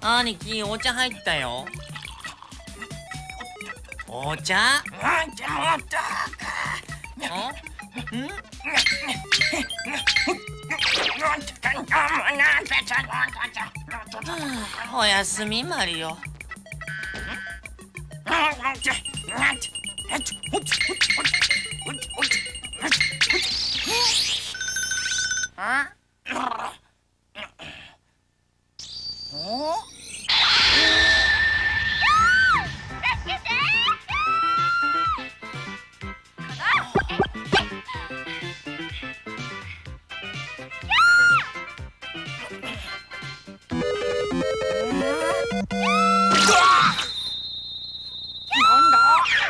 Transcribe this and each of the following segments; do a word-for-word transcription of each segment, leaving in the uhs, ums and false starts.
兄貴、お茶入ったよ。お茶？ なんてもったん？ん？おやすみマリオ。 あ？お？なんだ？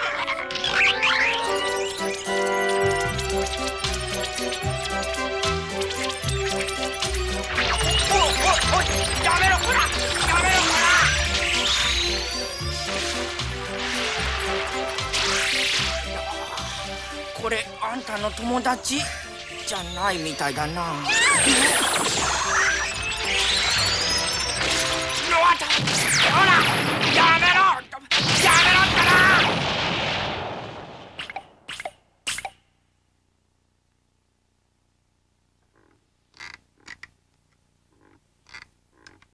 おおおい、やめろほら、やめろほら。これあんたの友達じゃないみたいだな。ほら、やめろ。